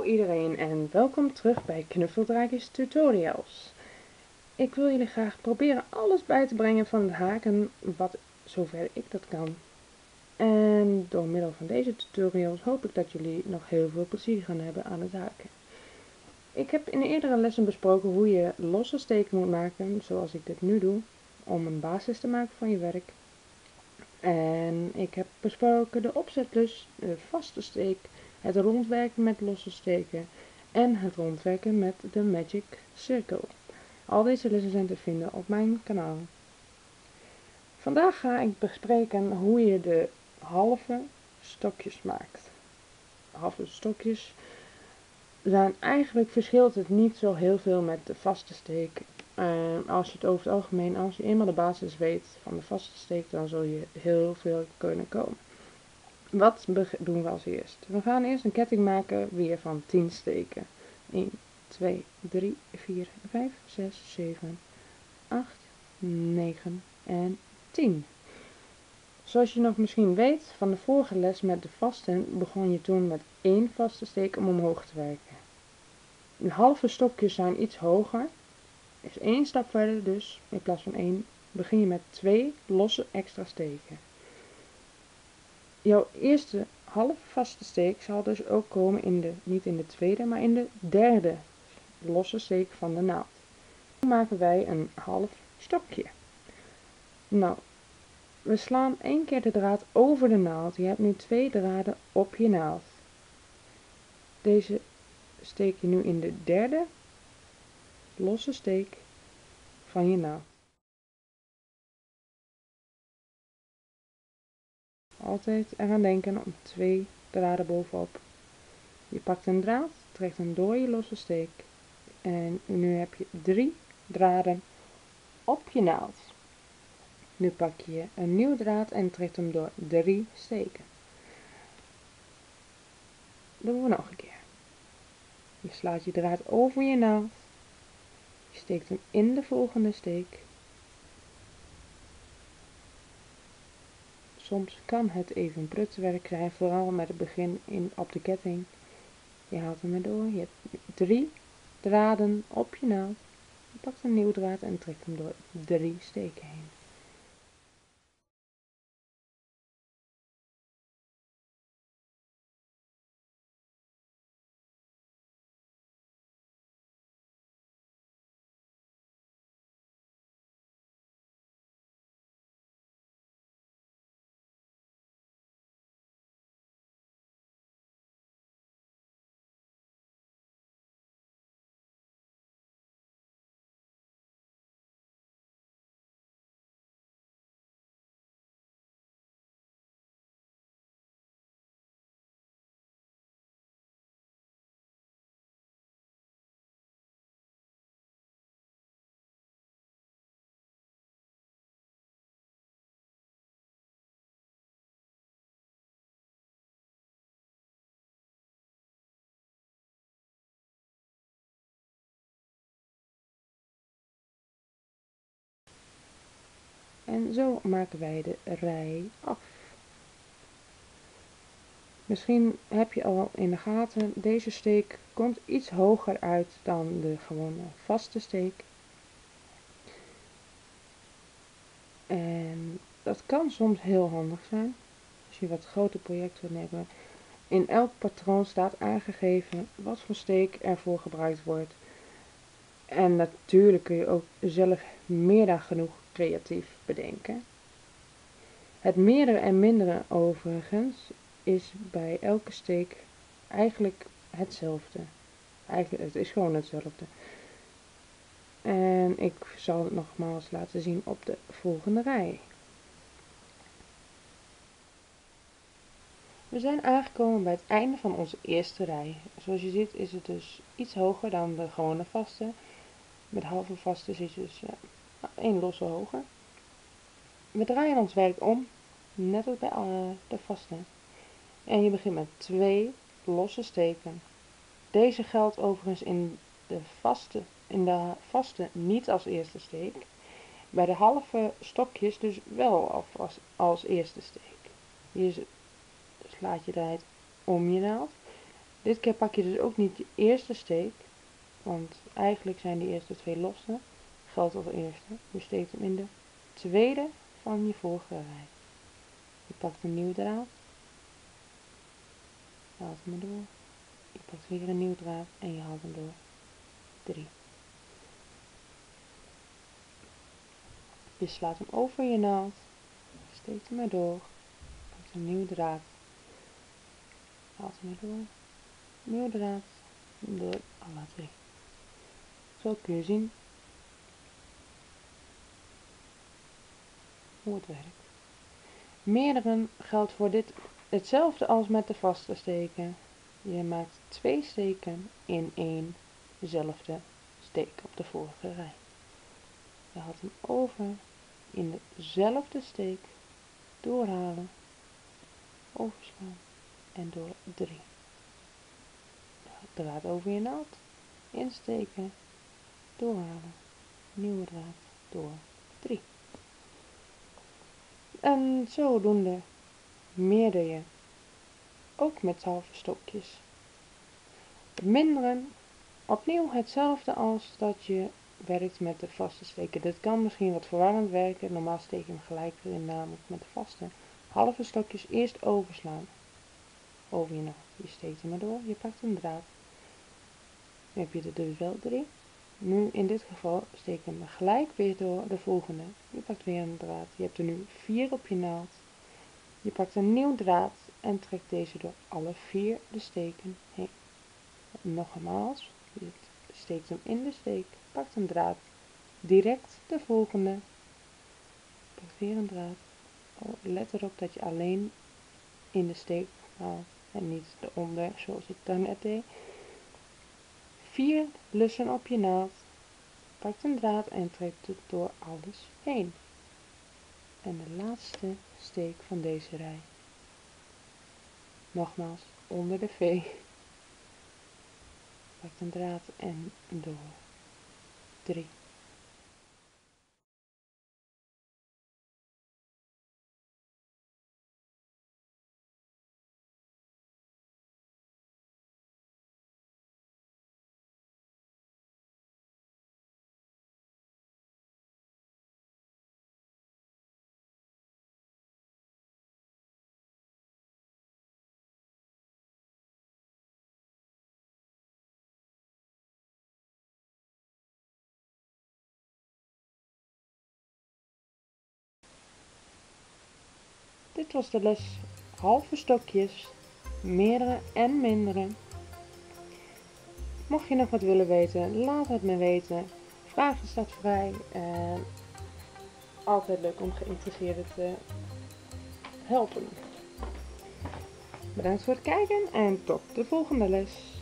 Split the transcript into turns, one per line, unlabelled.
iedereen en welkom terug bij Knuffeldraakjes Tutorials. Ik wil jullie graag proberen alles bij te brengen van het haken, wat zover ik dat kan. En door middel van deze tutorials hoop ik dat jullie nog heel veel plezier gaan hebben aan het haken. Ik heb in eerdere lessen besproken hoe je losse steken moet maken, zoals ik dit nu doe, om een basis te maken van je werk. En ik heb besproken de opzetlus, de vaste steek, het rondwerken met losse steken en het rondwerken met de Magic Circle. Al deze lessen zijn te vinden op mijn kanaal. Vandaag ga ik bespreken hoe je de halve stokjes maakt. Halve stokjes zijn eigenlijk verschilt het niet zo heel veel met de vaste steek. Als je het over het algemeen, als je eenmaal de basis weet van de vaste steek, dan zul je heel veel kunnen komen. Wat doen we als eerst? We gaan eerst een ketting maken weer van 10 steken. 1, 2, 3, 4, 5, 6, 7, 8, 9 en 10. Zoals je nog misschien weet van de vorige les met de vasten, begon je toen met 1 vaste steek om omhoog te werken. De halve stokjes zijn iets hoger, is 1 stap verder, dus in plaats van 1 begin je met 2 losse extra steken. Jouw eerste halve vaste steek zal dus ook komen niet in de tweede, maar in de derde losse steek van de naald. Dan maken wij een half stokje. Nou, we slaan 1 keer de draad over de naald. Je hebt nu 2 draden op je naald. Deze steek je nu in de derde losse steek van je naald. Altijd eraan denken om 2 draden bovenop. Je pakt een draad, trekt hem door je losse steek en nu heb je 3 draden op je naald. Nu pak je een nieuw draad en trekt hem door 3 steken. Dat doen we nog een keer. Je slaat je draad over je naald. Je steekt hem in de volgende steek. Soms kan het even prutwerk zijn, vooral met het begin op de ketting. Je haalt hem erdoor. Je hebt 3 draden op je naald. Je pakt een nieuw draad en trekt hem door 3 steken heen. En zo maken wij de rij af. Misschien heb je al in de gaten, deze steek komt iets hoger uit dan de gewone vaste steek. En dat kan soms heel handig zijn, als je wat groter project wilt hebben. In elk patroon staat aangegeven wat voor steek ervoor gebruikt wordt. En natuurlijk kun je ook zelf meer dan genoeg creatief bedenken. Het meerdere en mindere overigens is bij elke steek eigenlijk hetzelfde. Het is gewoon hetzelfde. En ik zal het nogmaals laten zien op de volgende rij. We zijn aangekomen bij het einde van onze eerste rij. Zoals je ziet is het dus iets hoger dan de gewone vaste. Met halve vaste zit je dus 1 losse hoger. We draaien ons werk om, net als bij de vaste. En je begint met 2 losse steken. Deze geldt overigens in de vaste niet als eerste steek. Bij de halve stokjes dus wel als eerste steek. Je slaat je draad om je naald. Dit keer pak je dus ook niet de eerste steek, want eigenlijk zijn die eerste 2 losse. Geldt als eerste. Je steekt hem in de tweede van je vorige rij. Je pakt een nieuwe draad, je haalt hem door. Je pakt weer een nieuwe draad en je haalt hem door. 3. Je slaat hem over je naald, steekt hem erdoor, pakt een nieuwe draad, haalt hem erdoor, nieuwe draad, door alle 3. Zo kun je zien hoe het werkt. Meerdere geldt voor dit hetzelfde als met de vaste steken. Je maakt 2 steken in één dezelfde steek op de vorige rij. Je haalt hem over in dezelfde steek, doorhalen, overslaan en door 3. Draad over je naald, insteken, doorhalen, nieuwe draad, door 3. En zodoende meerder je ook met halve stokjes. Minderen, opnieuw hetzelfde als dat je werkt met de vaste steken. Dit kan misschien wat verwarrend werken, normaal steek je hem gelijk erin, namelijk met de vaste. Halve stokjes eerst overslaan, over je naald. Je steekt hem erdoor, je pakt een draad. Nu heb je er dus wel 3. Nu in dit geval steek je hem gelijk weer door de volgende. Je pakt weer een draad. Je hebt er nu 4 op je naald. Je pakt een nieuw draad en trekt deze door alle 4 de steken heen. Nogmaals, je steekt hem in de steek, pakt een draad, direct de volgende, pakt weer een draad. Let erop dat je alleen in de steek haalt en niet eronder zoals ik daarnet deed. 4 lussen op je naald, pakt een draad en trekt het door alles heen. En de laatste steek van deze rij. Nogmaals, onder de V. Pakt een draad en door 3. Dit was de les halve stokjes, meerdere en mindere. Mocht je nog wat willen weten, laat het me weten. Vragen staat vrij. Altijd leuk om geïnteresseerden te helpen. Bedankt voor het kijken en tot de volgende les.